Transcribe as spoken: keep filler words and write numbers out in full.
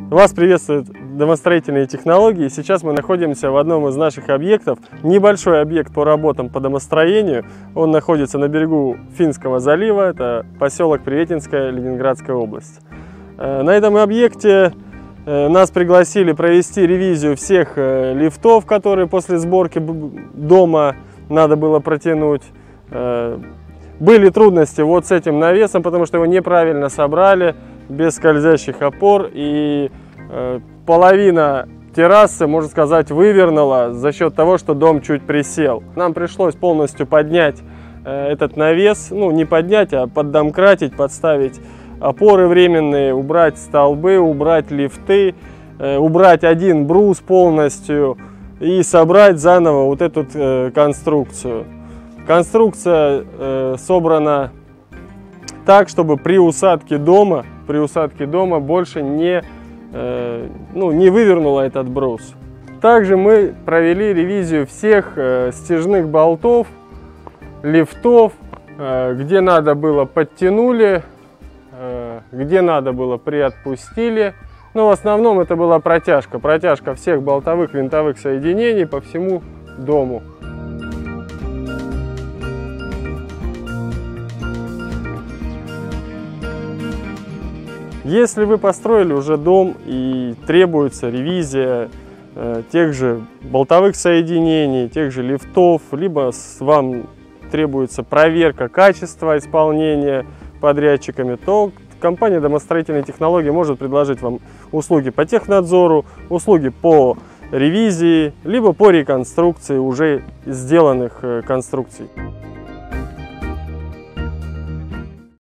Вас приветствуют домостроительные технологии. Сейчас мы находимся в одном из наших объектов. Небольшой объект по работам по домостроению. Он находится на берегу Финского залива. Это поселок Приветинская, Ленинградская область. На этом объекте нас пригласили провести ревизию всех лифтов, которые после сборки дома надо было протянуть. Были трудности вот с этим навесом, потому что его неправильно собрали, без скользящих опор, и э, половина террасы, можно сказать, вывернула за счет того, что дом чуть присел. Нам пришлось полностью поднять э, этот навес, ну не поднять, а поддомкратить, подставить опоры временные, убрать столбы, убрать лифты, э, убрать один брус полностью и собрать заново вот эту э, конструкцию. Конструкция э, собрана так, чтобы при усадке дома, при усадке дома больше не, э, ну, не вывернула этот брус. Также мы провели ревизию всех э, стяжных болтов, лифтов, э, где надо было подтянули, э, где надо было приотпустили. Но в основном это была протяжка, протяжка всех болтовых винтовых соединений по всему дому. Если вы построили уже дом и требуется ревизия э, тех же болтовых соединений, тех же лифтов, либо с, вам требуется проверка качества исполнения подрядчиками, то компания «Домостроительные технологии» может предложить вам услуги по технадзору, услуги по ревизии, либо по реконструкции уже сделанных э, конструкций.